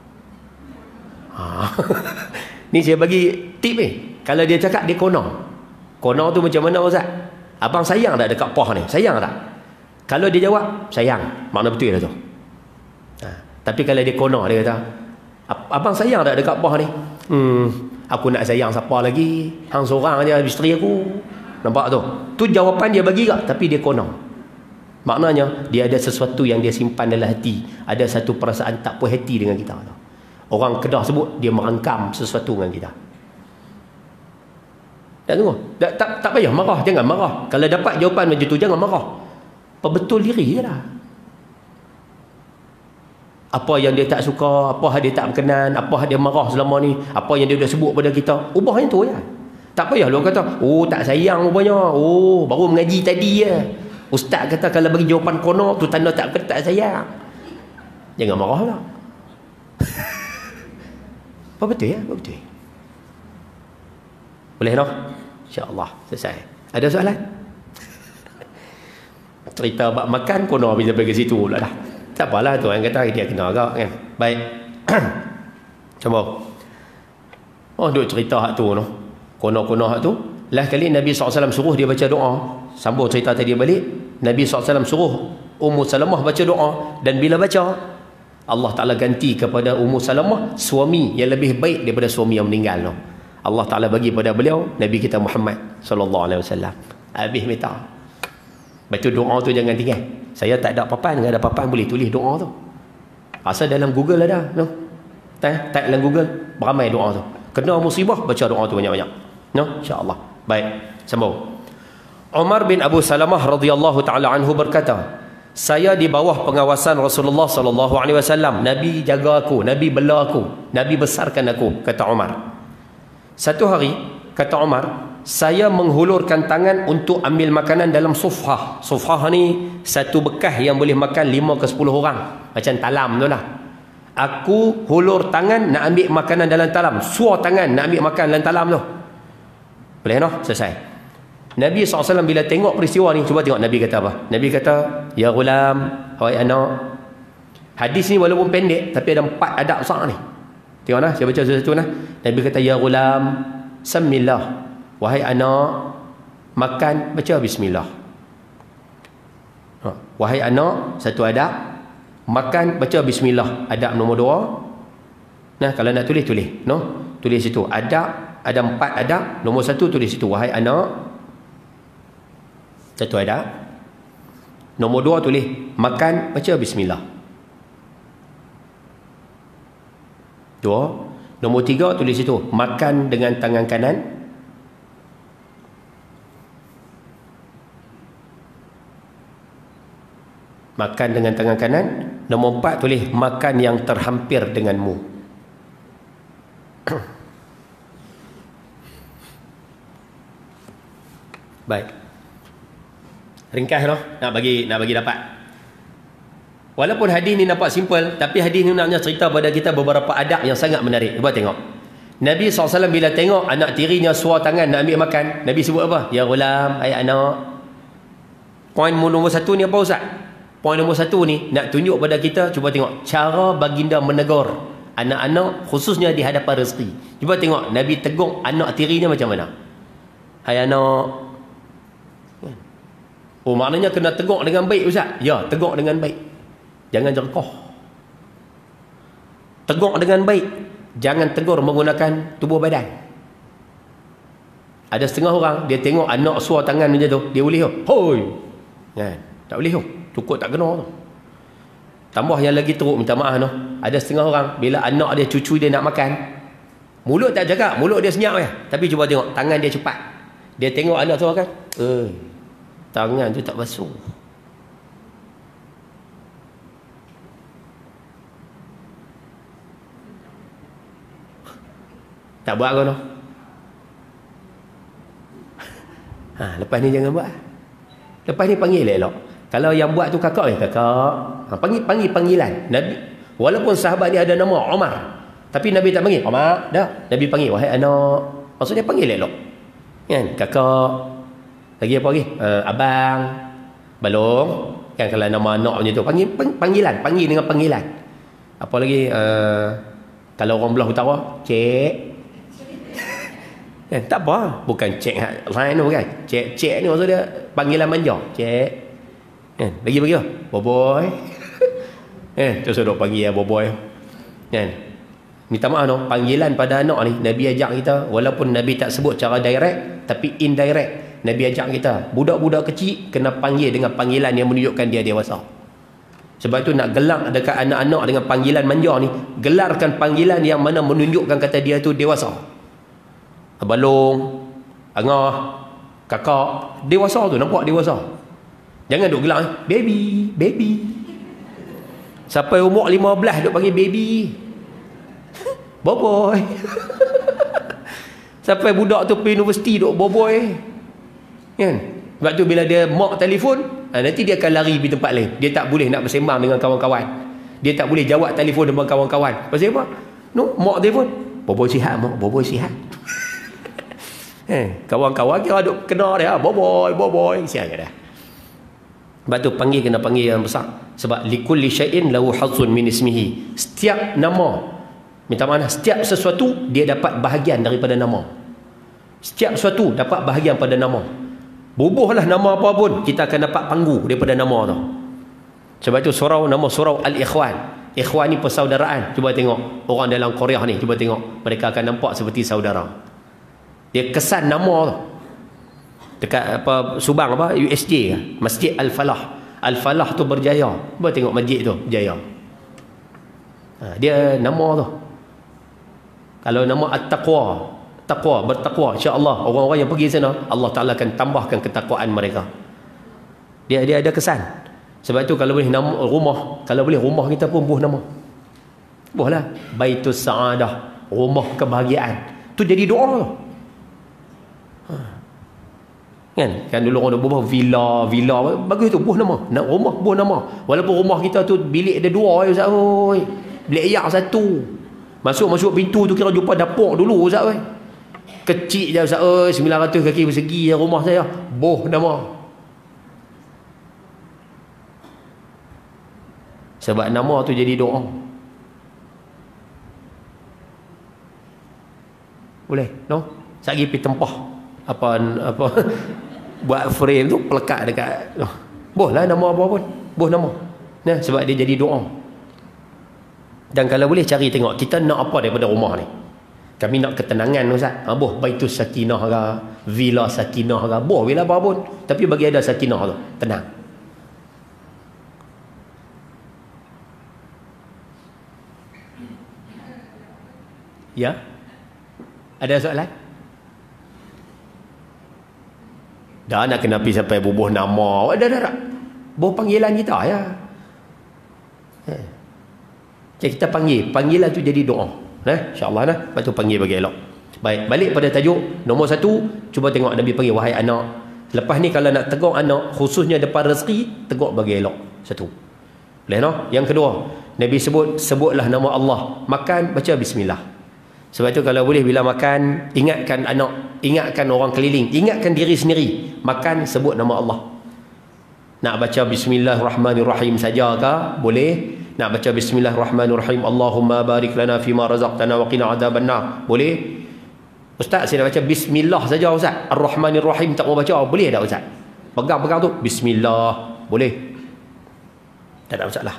Ha. Ni saya bagi tip ni. Kalau dia cakap, dia konong. Konong tu macam mana Ustaz? Abang sayang tak dekat pah ni? Sayang tak? Kalau dia jawab, sayang. Makna betul lah tu. Ha. Tapi kalau dia kono, dia kata, abang sayang tak dekat bah ni? Hmm, aku nak sayang siapa lagi? Hang seorang je isteri aku. Nampak tu? Tu jawapan dia bagi tak? Tapi dia kono. Maknanya dia ada sesuatu yang dia simpan dalam hati. Ada satu perasaan tak puas hati dengan kita. Orang Kedah sebut dia merangkam sesuatu dengan kita. Tak tunggu. Tak, tak, tak payah marah. Jangan marah. Kalau dapat jawapan macam tu, jangan marah. Perbetul diri je lah. Apa yang dia tak suka, apa yang dia tak berkenan, apa yang dia marah selama ni, apa yang dia dah sebut pada kita, ubah yang tu je. Tak payah lu kata, oh tak sayang rupanya, oh baru mengaji tadi je. Ustaz kata kalau bagi jawapan kono tu tanda tak tak sayang. Jangan marah lah. Apa betul ya? Apa betul? Boleh no? InsyaAllah selesai. Ada soalan? Cerita bab makan kono bila pergi situ pula dah. Tak apalah tu orang kata dia kena agak kan. Baik. Cuba. Oh duk cerita hak tu no. Kono-kono hak tu. Lah kali Nabi sallallahu alaihi wasallam suruh dia baca doa. Sambung cerita tadi balik. Nabi sallallahu alaihi wasallam suruh Ummu Salamah baca doa. Dan bila baca, Allah Ta'ala ganti kepada Ummu Salamah suami yang lebih baik daripada suami yang meninggal no. Allah Ta'ala bagi pada beliau Nabi kita Muhammad sallallahu alaihi wasallam. Habis minta. Baca doa tu jangan tinggal. Saya tak ada papan, enggak ada papan boleh tulis doa tu. Asal dalam Google ada, no. Tak, tak dalam Google beramai doa tu. Kena musibah baca doa tu banyak-banyak. No, insya-Allah. Baik, sambung. Umar bin Abu Salamah radhiyallahu taala anhu berkata, saya di bawah pengawasan Rasulullah sallallahu alaihi wasallam. Nabi jaga aku, Nabi bela aku, Nabi besarkan aku, kata Umar. Satu hari, kata Umar, saya menghulurkan tangan untuk ambil makanan dalam sufhah. Sufhah ni satu bekas yang boleh makan lima ke sepuluh orang. Macam talam tu lah. Aku hulur tangan nak ambil makanan dalam talam. Suar tangan nak ambil makan dalam talam tu. Boleh no? Selesai. Nabi sallallahu alaihi wasallam bila tengok peristiwa ni, cuba tengok Nabi kata apa? Nabi kata, ya ghulam, wahai anak. Hadis ni walaupun pendek, tapi ada empat adab besar ni. Tengok nah, saya baca satu-satu nah. Nabi kata, ya ghulam, samillah. Wahai anak, makan, baca bismillah. Ha. Wahai anak, satu adab, makan, baca bismillah. Adab nombor dua. Nah, kalau nak tulis, tulis. No? Tulis situ. Adab, ada empat adab. Nombor satu, tulis situ. Wahai anak, satu adab. Nombor dua, tulis. Makan, baca bismillah. Dua. Nombor tiga, tulis situ. Makan dengan tangan kanan. Makan dengan tangan kanan. Nombor empat, tulis makan yang terhampir denganmu. Baik. Ringkas noh, nak bagi nak bagi dapat. Walaupun hadis ni nampak simple, tapi hadis ni naknya cerita pada kita beberapa adab yang sangat menarik. Cuba tengok. Nabi sallallahu alaihi wasallam bila tengok anak tirinya suar tangan nak ambil makan, Nabi sebut apa? Ya ghulam, hai anak. Poin nombor satu ni apa Ustaz? Poin nombor satu ni nak tunjuk pada kita, cuba tengok cara baginda menegur anak-anak khususnya di hadapan rezeki. Cuba tengok Nabi tegur anak tirinya macam mana. Hai anak. Oh maknanya kena tegur dengan baik Ustaz? Ya, tegur dengan baik. Jangan jengkoh. Tegur dengan baik. Jangan tegur menggunakan tubuh badan. Ada setengah orang dia tengok anak suar tangan macam tu, dia boleh oh. Hoi. Kan? Tak boleh oh. Cukup tak kena tu. Tambah yang lagi teruk, minta maaf no. Ada setengah orang bila anak dia, cucu dia nak makan, mulut tak cakap, mulut dia senyap je. Tapi cuba tengok tangan dia cepat. Dia tengok anak tu kan, eh, tangan tu tak basuh. Tak buat kau no. Ha, lepas ni jangan buat. Lepas ni panggil elok. Kalau yang buat tu kakak eh kakak. Ha, panggil panggil panggilan. Nabi walaupun sahabat ni ada nama Umar, tapi Nabi tak panggil Umar, dah. Nabi panggil wahai anak. Maksudnya panggil elok. Kan? Kakak. Lagi apa lagi? Uh, abang. Balong. Kan kalau nama anak macam tu panggil panggilan, panggil dengan panggilan. Apa lagi? Uh, kalau orang belah utara, cik. Kan? Tak apa. Bukan cik lain tu kan. Cik, cik ni maksud dia panggilan manja. Cik. Kan? Lagi bagi apa? Boboy. Eh, terus duk panggil ya boboy. Kan? Minta maaf no, panggilan pada anak ni Nabi ajak kita, walaupun Nabi tak sebut cara direct tapi indirect. Nabi ajak kita, budak-budak kecil kena panggil dengan panggilan yang menunjukkan dia dewasa. Sebab itu nak gelak dekat anak-anak dengan panggilan manja ni, gelarkan panggilan yang mana menunjukkan kata dia tu dewasa. Abalong, angah, kakak, dewasa tu, nampak dewasa. Jangan duk gelak, baby, baby. Sampai umur lima belas duk panggil baby. Boboy. Sampai budak tu pergi universiti duk boboy. Kan? Sebab tu bila dia mak telefon, ha, nanti dia akan lari pergi tempat lain. Dia tak boleh nak bersembang dengan kawan-kawan. Dia tak boleh jawab telefon dengan kawan-kawan. Pasal apa? No, mak telefon. Boboy sihat, mak. Boboy sihat. Eh, kawan-kawan kira duk kena dia. Boboy, boboy. Sihat ke dah. Sebab tu panggil kena panggil yang besar. Sebab likulli syai'in lahu hazzun min ismihi. Setiap nama, minta maaf, setiap sesuatu dia dapat bahagian daripada nama. Setiap sesuatu dapat bahagian pada nama. Bubuhlah nama apa pun, kita akan dapat panggu daripada nama tu. Sebab itu surau, nama surau Al-Ikhwan. Ikhwan ni persaudaraan. Cuba tengok orang dalam Korea ni, cuba tengok, mereka akan nampak seperti saudara. Dia kesan nama tu dekat apa Subang apa U S J kan? Masjid Al-Falah. Al-Falah tu berjaya. Cuba tengok masjid tu berjaya. Ha, dia nama tu. Kalau nama At-Taqwa, taqwa, bertakwa, insya-Allah orang-orang yang pergi sana Allah Taala akan tambahkan ketakwaan mereka. Dia dia ada kesan. Sebab tu kalau boleh nama rumah, kalau boleh rumah kita pun buh nama. Buhlah Baitus Saadah, rumah kebahagiaan. Tu jadi doa tu. Ha. Kan? Kan dulu orang buh villa, villa bagus tu buh nama. Nak rumah buh nama. Walaupun rumah kita tu bilik ada dua Ustaz oi. Bilik air satu. Masuk-masuk pintu tu kira jumpa dapur dulu Ustaz oi. Kecil je Ustaz oi, sembilan ratus kaki persegi je rumah saya. Boh nama. Sebab nama tu jadi doa. Boleh? No? Sagi pergi tempah apa apa buat frame tu pelekat dekat. No. Boh lah nama apa pun. Boh nama. Nah, sebab dia jadi doa. Dan kalau boleh cari tengok kita nak apa daripada rumah ni. Kami nak ketenangan Ustaz. Ha, boh Baitus Sakinah ke, Villa Sakinah ke, boh villa apa pun. Tapi bagi ada sakinah tu, tenang. Ya? Ada soalan? Dah nak kena pergi sampai bubuh nama. Dah dah dah. Boh panggilan kita ya. Eh. Jadi kita panggil, panggilan tu jadi doa. Nah, insya-Allah nah, lepas tu panggil bagi elok. Baik, balik pada tajuk nombor satu, cuba tengok Nabi panggil wahai anak. Lepas ni kalau nak tegur anak, khususnya depan rezeki, tegur bagi elok. Satu. Boleh no? Yang kedua, Nabi sebut sebutlah nama Allah. Makan baca bismillah. Sebab tu kalau boleh bila makan, ingatkan anak, ingatkan orang keliling, ingatkan diri sendiri. Makan sebut nama Allah. Nak baca bismillahirrahmanirrahim saja ke? Boleh. Nak baca bismillahirrahmanirrahim, Allahumma barik lana fima razaqtana wa qina adzabannar. Boleh? Ustaz, saya dah baca bismillah saja Ustaz. Ar-Rahmanir-Rahim tak mau baca. Boleh tak Ustaz? Pegang-pegang tu bismillah. Boleh. Tak ada masalah.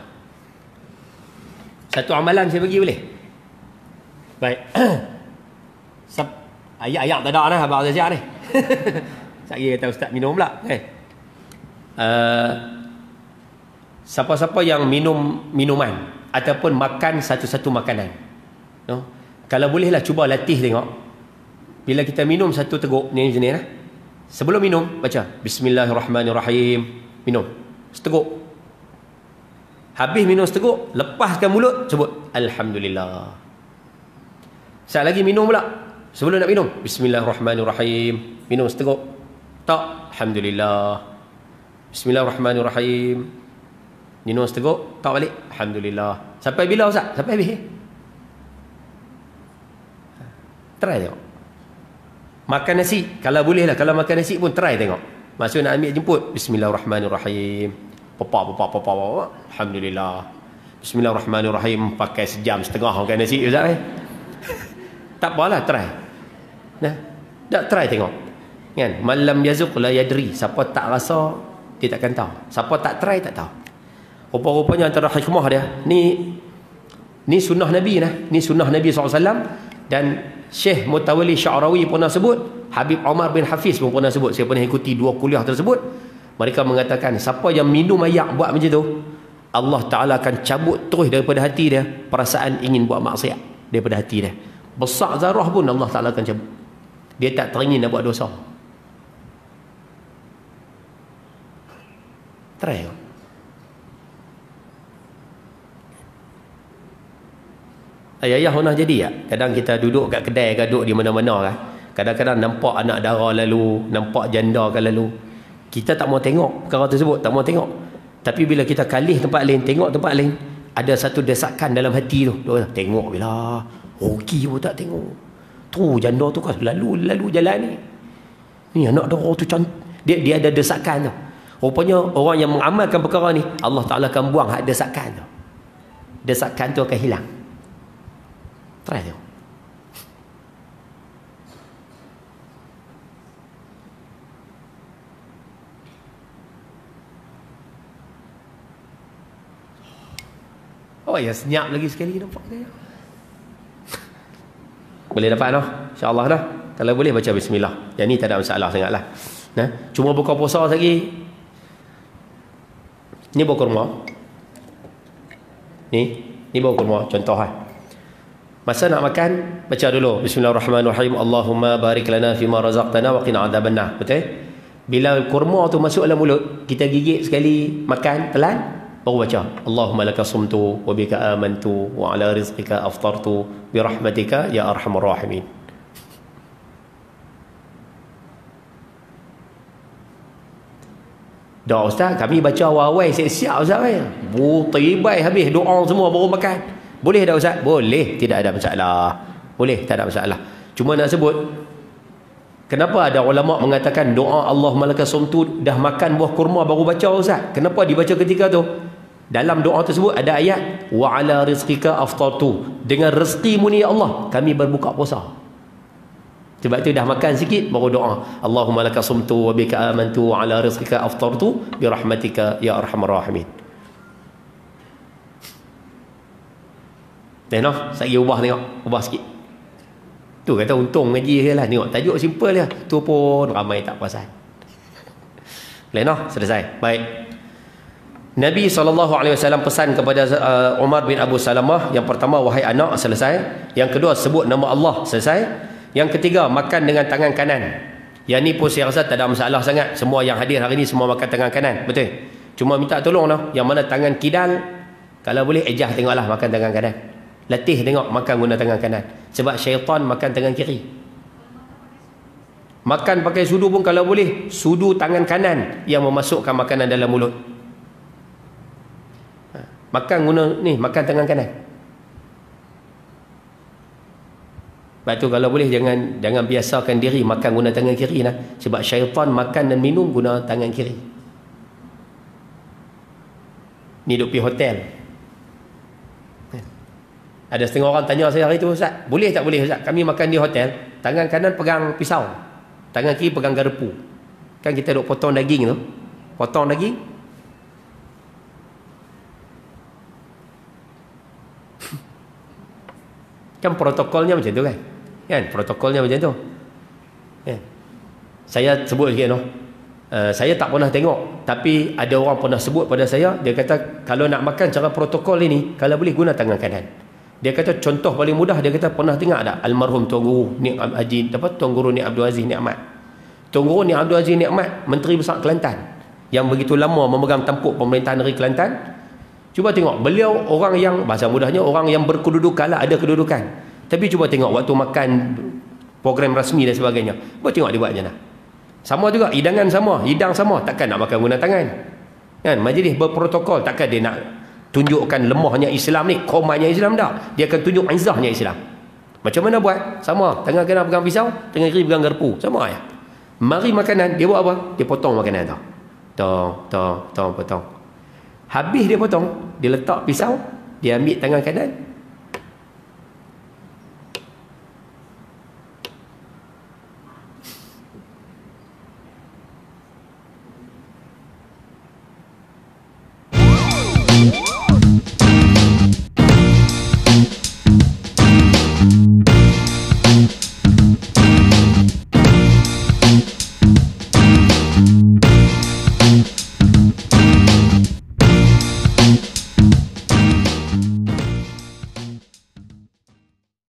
Satu amalan saya bagi boleh? Baik. Ayat-ayat tak ada dah abang saya ni. Saya kata Ustaz minum pula. Eh. Uh, siapa-siapa yang minum minuman ataupun makan satu-satu makanan, no? Kalau bolehlah cuba latih tengok. Bila kita minum satu teguk ni jenis lah. Sebelum minum baca bismillahirrahmanirrahim, minum seteguk. Habis minum seteguk, lepaskan mulut, sebut alhamdulillah. Sekali lagi minum pula. Sebelum nak minum bismillahirrahmanirrahim, minum seteguk. Tak, alhamdulillah. Bismillahirrahmanirrahim. Minum seteguk, tak balik. Alhamdulillah. Sampai bila Ustaz? Sampai habis. Try tengok. Makan nasi, kalau boleh lah. Kalau makan nasi pun try tengok. Maksud nak ambil jemput, bismillahirrahmanirrahim. Pepak, pepak, pepak, pepak. Alhamdulillah. Bismillahirrahmanirrahim. Pakai sejam setengah makan nasi Ustaz eh? Tak apalah, try. Nah, tak try tengok. Kan? Malam yazuq la yadri. Siapa tak rasa, dia takkan tahu. Siapa tak try, tak tahu. Rupa-rupanya antara hikmah dia, ni ni sunnah Nabi nah, ni sunnah Nabi sallallahu alaihi wasallam. Dan Syekh Mutawalli Sya'rawi pernah sebut, Habib Omar bin Hafiz pun pernah sebut, saya pernah ikuti dua kuliah tersebut. Mereka mengatakan siapa yang minum ayak buat macam tu, Allah Ta'ala akan cabut terus daripada hati dia perasaan ingin buat maksiat daripada hati dia. Besar zarah pun Allah Ta'ala akan cabut. Dia tak teringin nak buat dosa. Try. Ayah-ayah pernah jadi tak? Kadang kita duduk kat kedai, duduk di mana-mana kan. Kadang-kadang nampak anak dara lalu, nampak janda kan lalu. Kita tak mau tengok perkara tersebut, tak mau tengok. Tapi bila kita kalih tempat lain, tengok tempat lain, ada satu desakan dalam hati tu. Dia kata, tengok bila hoki pun tak tengok. Tu janda tu kan lalu lalu jalan ni. Ni anak dara tu cantik. Dia dia ada desakan tu. Rupanya orang yang mengamalkan perkara ni, Allah Ta'ala akan buang hak desakan tu. Desakan tu akan hilang. Try tengok. Oh ya, senyap lagi sekali nampak saya. Boleh dapat noh? InsyaAllah dah. Kalau boleh baca bismillah. Yang ni tak ada masalah sangatlah. Nah, cuma buka puasa lagi. Ni bawa kurma. Ni, ni bawa kurma contoh ah. Masa nak makan, baca dulu bismillahirrahmanirrahim. Allahumma barik lana fima razaqtana wa qina adzabannar. Betul? Bila kurma tu masuk dalam mulut, kita gigit sekali, makan telan, baru baca Allahumma laka sumtu wa bika amantu wa ala rizqika aftartu bi rahmatika ya arhamar rahimin. Dah ustaz, kami baca awal-awal siap-siap ustaz eh. Bu tibai habis doa semua baru makan. Boleh tak ustaz? Boleh, tidak ada masalah. Boleh, tak ada masalah. Cuma nak sebut, kenapa ada ulama mengatakan doa Allahumma laka sumtu dah makan buah kurma baru baca ustaz? Kenapa dibaca ketika tu? Dalam doa tersebut ada ayat wa ala rizqika aftartu, dengan rezekimu ni ya Allah kami berbuka puasa. Sebab tu dah makan sikit baru doa Allahumma laka sumtu wa bika amantu wa ala rizqika aftartu bi rahmatika ya arhamar rahimin. Tengok, saya ubah tengok, ubah sikit. Tu kata untung ngaji je lah. Tengok, tajuk simple je. Tu pun ramai tak perasan. Lenah, selesai. Baik. Nabi sallallahu alaihi wasallam pesan kepada uh, Umar bin Abu Salamah, yang pertama, wahai anak, selesai. Yang kedua, sebut nama Allah, selesai. Yang ketiga, makan dengan tangan kanan. Yang ni pun saya rasa tak ada masalah sangat. Semua yang hadir hari ni semua makan tangan kanan. Betul? Cuma minta tolong lah. Yang mana tangan kidal, kalau boleh ejah tengoklah makan tangan kanan. Latih tengok makan guna tangan kanan. Sebab syaitan makan tangan kiri. Makan pakai sudu pun kalau boleh, sudu tangan kanan yang memasukkan makanan dalam mulut. Makan guna ni, makan tangan kanan. Sebab tu kalau boleh jangan jangan biasakan diri makan guna tangan kiri lah. Sebab syaitan makan dan minum guna tangan kiri. Ni duduk pergi hotel. Ada setengah orang tanya saya hari tu, ustaz, boleh tak boleh ustaz? Kami makan di hotel, tangan kanan pegang pisau, tangan kiri pegang garpu. Kan kita duk potong daging tu. Potong daging. Kan protokolnya macam tu kan? Kan protokolnya macam tu. Kan? Saya sebut sikit noh. Uh, saya tak pernah tengok, tapi ada orang pernah sebut pada saya, dia kata kalau nak makan cara protokol ini, kalau boleh guna tangan kanan. Dia kata contoh paling mudah, dia kata pernah dengar tak almarhum Tuan Guru Ni Haji apa Tuan Guru Ni Abdul Aziz Nikmat. Tuan Guru Ni Abdul Aziz Nikmat, Menteri Besar Kelantan yang begitu lama memegang tampuk pemerintahan negeri Kelantan. Cuba tengok, beliau orang yang, bahasa mudahnya, orang yang berkedudukan lah, ada kedudukan. Tapi cuba tengok waktu makan program rasmi dan sebagainya, cuba tengok dia buat macam mana. Sama juga, hidangan sama, hidang sama, takkan nak makan guna tangan kan? Majlis berprotokol, takkan dia nak tunjukkan lemahnya Islam ni, komanya Islam tak. Dia akan tunjuk izahnya Islam. Macam mana buat? Sama, tangan kanan pegang pisau, tangan kiri pegang garpu, sama ya. Mari makanan, dia buat apa? Dia potong makanan tu. Tong, tong, tong, potong. Habis dia potong, dia letak pisau, dia ambil tangan kanan, Yeah.